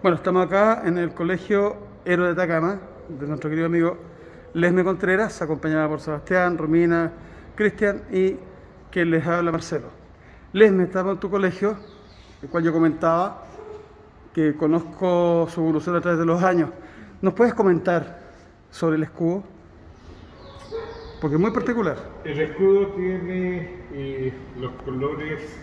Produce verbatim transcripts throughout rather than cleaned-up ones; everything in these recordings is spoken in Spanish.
Bueno, estamos acá en el Colegio Héroe de Atacama, de nuestro querido amigo Lesme Contreras, acompañada por Sebastián, Romina, Cristian y quien les habla, Marcelo. Lesme, estamos en tu colegio, el cual yo comentaba que conozco su evolución a través de los años. ¿Nos puedes comentar sobre el escudo? Porque es muy particular. El escudo tiene eh, los colores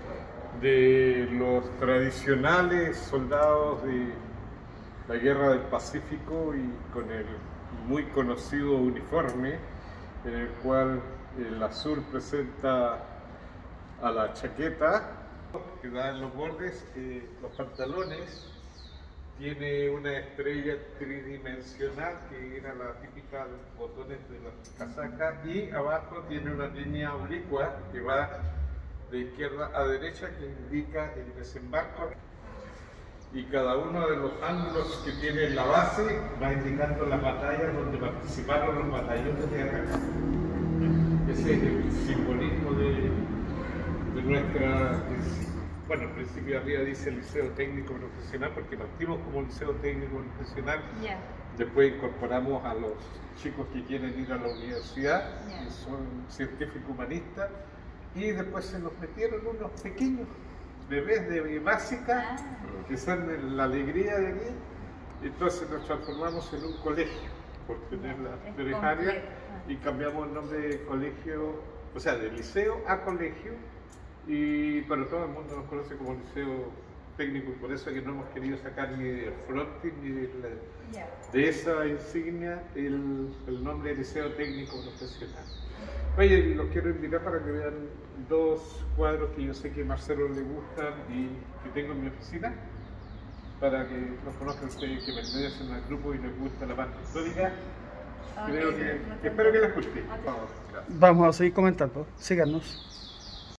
de los tradicionales soldados de la Guerra del Pacífico y con el muy conocido uniforme en el cual el azul presenta a la chaqueta que da en los bordes, eh, los pantalones tiene una estrella tridimensional que era la típica de los botones de la casaca, y abajo tiene una línea oblicua que va de izquierda a derecha que indica el desembarco, y cada uno de los ángulos que tiene en la base va indicando las batallas donde participaron los batallones de acá. Ese es el simbolismo de, de nuestra... Bueno, al principio arriba dice Liceo Técnico Profesional porque partimos como Liceo Técnico Profesional, yeah. Después incorporamos a los chicos que quieren ir a la universidad, yeah. Que son científicos humanistas, y después se nos metieron unos pequeños bebés de básica, ah. Que son la alegría de aquí, entonces nos transformamos en un colegio por tener las tres áreas y cambiamos el nombre de colegio, o sea, de liceo a colegio. Y pero todo el mundo nos conoce como Liceo Técnico, y por eso es que no hemos querido sacar ni del fronting ni de, la, yeah. de esa insignia el, el nombre de Liceo Técnico Profesional. Oye, los quiero invitar para que vean dos cuadros que yo sé que a Marcelo le gustan y que tengo en mi oficina, para que los conozcan ustedes, que pertenecen al grupo y les gusta la parte histórica. Creo que, que espero que les guste. Vamos a seguir comentando, síganos.